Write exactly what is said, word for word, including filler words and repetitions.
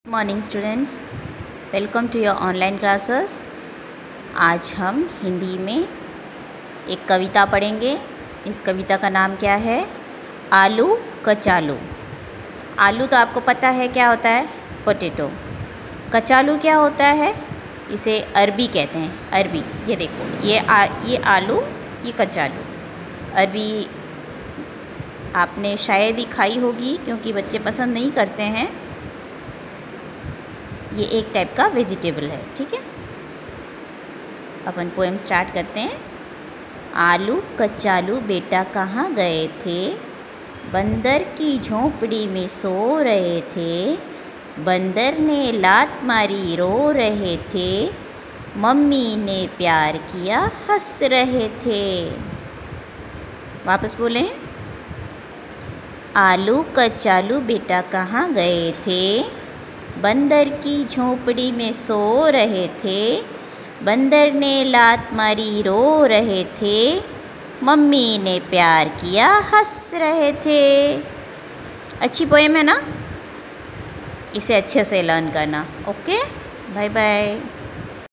Morning students, welcome to your online classes. आज हम हिंदी में एक कविता पढ़ेंगे। इस कविता का नाम क्या है? आलू कचालू। आलू तो आपको पता है क्या होता है, पोटैटो। कचालू क्या होता है? इसे अरबी कहते हैं, अरबी। ये देखो, ये आ, ये आलू, ये कचालू। अरबी आपने शायद ही खाई होगी क्योंकि बच्चे पसंद नहीं करते हैं। ये एक टाइप का वेजिटेबल है, ठीक है। अपन पोएम स्टार्ट करते हैं। आलू कचालू बेटा कहाँ गए थे, बंदर की झोंपड़ी में सो रहे थे। बंदर ने लात मारी रो रहे थे, मम्मी ने प्यार किया हंस रहे थे। वापस बोलें। आलू कचालू बेटा कहाँ गए थे, बंदर की झोंपड़ी में सो रहे थे। बंदर ने लात मारी रो रहे थे, मम्मी ने प्यार किया हंस रहे थे। अच्छी पोएम है ना? इसे अच्छे से लर्न करना। Okay, bye bye.